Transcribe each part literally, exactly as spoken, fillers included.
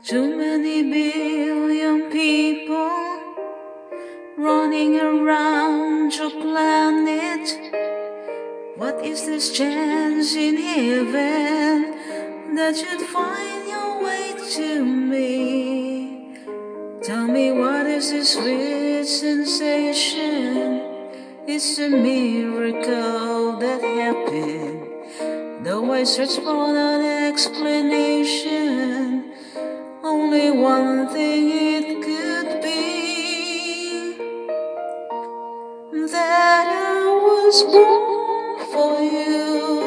Too many billion people running around your planet. What is this chance in heaven that you'd find your way to me? Tell me, what is this weird sensation? It's a miracle that happened. Though I search for an explanation, only one thing it could be: that I was born for you.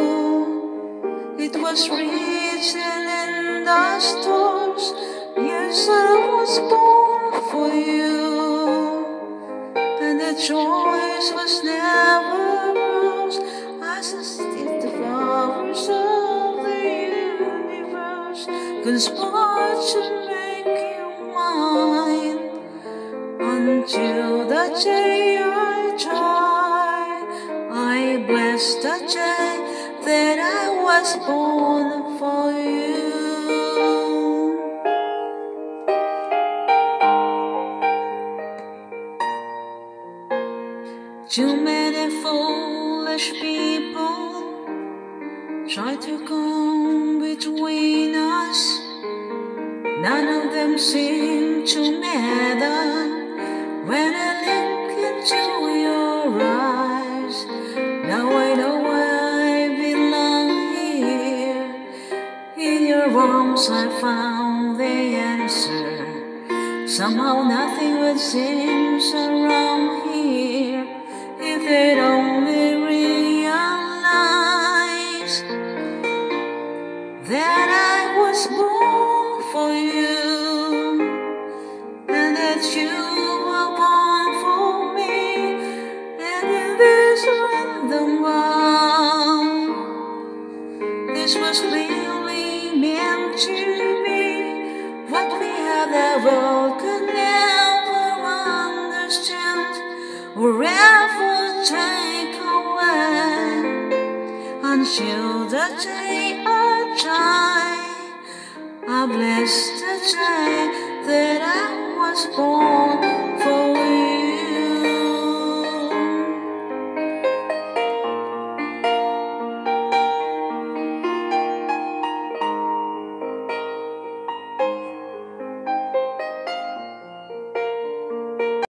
It was written in the stars. Yes, I was born for you, and the choice was never ours. I sustained the powers of the universe conspired to make you mine, until the day I die. I bless the day that I was born for you. Too many foolish people try to come between us. None of them seem to matter when I look into your eyes. Now I know I belong here. In your arms I found the answer. Somehow nothing would seem so wrong here if they'd only realize that I was born for you, and that you were born for me. And in this random world, this was really meant to be. What we have, the world could never understand or ever take away, until the day I die.